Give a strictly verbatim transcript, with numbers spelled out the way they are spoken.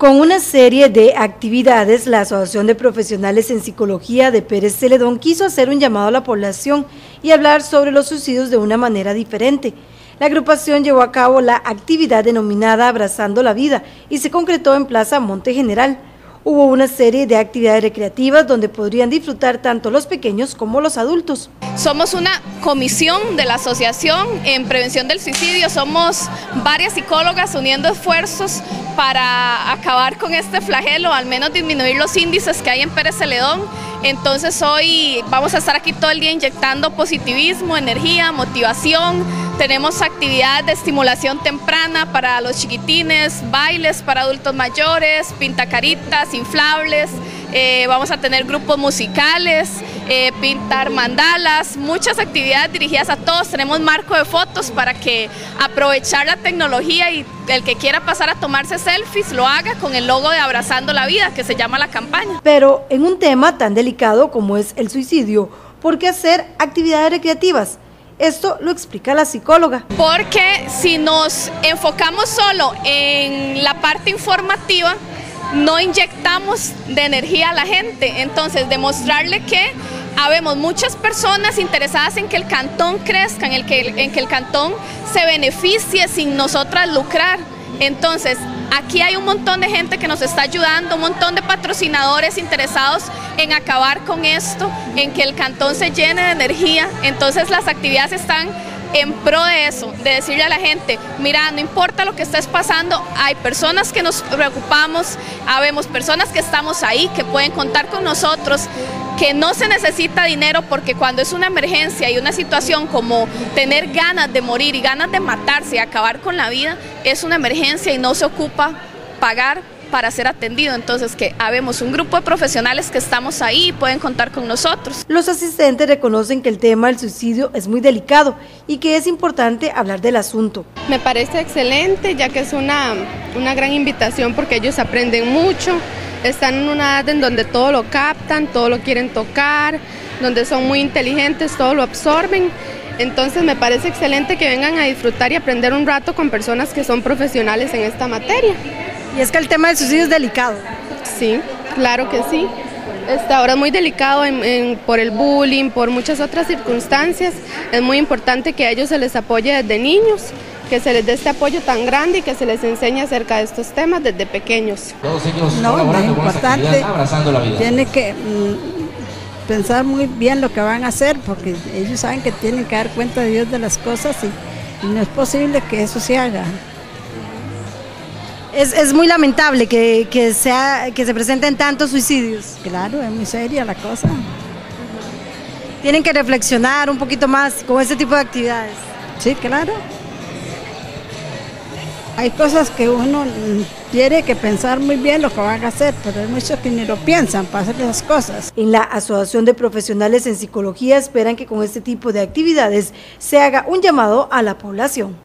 Con una serie de actividades, la Asociación de Profesionales en Psicología de Pérez Celedón quiso hacer un llamado a la población y hablar sobre los suicidios de una manera diferente. La agrupación llevó a cabo la actividad denominada Abrazando la Vida y se concretó en Plaza Monte General. Hubo una serie de actividades recreativas donde podrían disfrutar tanto los pequeños como los adultos. Somos una comisión de la Asociación en Prevención del Suicidio, somos varias psicólogas uniendo esfuerzos para acabar con este flagelo, al menos disminuir los índices que hay en Pérez Celedón. Entonces hoy vamos a estar aquí todo el día inyectando positivismo, energía, motivación. Tenemos actividades de estimulación temprana para los chiquitines, bailes para adultos mayores, pintacaritas, inflables, eh, vamos a tener grupos musicales, eh, pintar mandalas, muchas actividades dirigidas a todos. Tenemos marco de fotos para que aprovechar la tecnología y el que quiera pasar a tomarse selfies lo haga con el logo de Abrazando la Vida, que se llama la campaña. Pero en un tema tan delicado como es el suicidio, ¿por qué hacer actividades recreativas? Esto lo explica la psicóloga. Porque si nos enfocamos solo en la parte informativa, no inyectamos de energía a la gente. Entonces, demostrarle que habemos muchas personas interesadas en que el cantón crezca, en, el que, en que el cantón se beneficie sin nosotras lucrar. Entonces, aquí hay un montón de gente que nos está ayudando, un montón de patrocinadores interesados en acabar con esto, en que el cantón se llene de energía. Entonces las actividades están en pro de eso, de decirle a la gente, mira, no importa lo que estés pasando, hay personas que nos preocupamos, habemos personas que estamos ahí, que pueden contar con nosotros, que no se necesita dinero, porque cuando es una emergencia y una situación como tener ganas de morir y ganas de matarse y acabar con la vida, es una emergencia y no se ocupa pagar para ser atendido. Entonces que habemos un grupo de profesionales que estamos ahí y pueden contar con nosotros. Los asistentes reconocen que el tema del suicidio es muy delicado y que es importante hablar del asunto. Me parece excelente, ya que es una, una gran invitación porque ellos aprenden mucho. Están en una edad en donde todo lo captan, todo lo quieren tocar, donde son muy inteligentes, todo lo absorben. Entonces me parece excelente que vengan a disfrutar y aprender un rato con personas que son profesionales en esta materia. Y es que el tema del suicidio es delicado. Sí, claro que sí. Este, ahora es muy delicado en, en, por el bullying, por muchas otras circunstancias. Es muy importante que a ellos se les apoye desde niños, que se les dé este apoyo tan grande y que se les enseñe acerca de estos temas desde pequeños. Todos ellos no, es importante, Abrazando la Vida. Tiene que mm, pensar muy bien lo que van a hacer, porque ellos saben que tienen que dar cuenta de Dios de las cosas y, y no es posible que eso se haga. Es, es muy lamentable que, que, sea, que se presenten tantos suicidios. Claro, es muy seria la cosa. Tienen que reflexionar un poquito más con este tipo de actividades. Sí, claro. Hay cosas que uno tiene que pensar muy bien lo que van a hacer, pero hay muchos que ni lo piensan para hacer esas cosas. En la Asociación de Profesionales en Psicología esperan que con este tipo de actividades se haga un llamado a la población.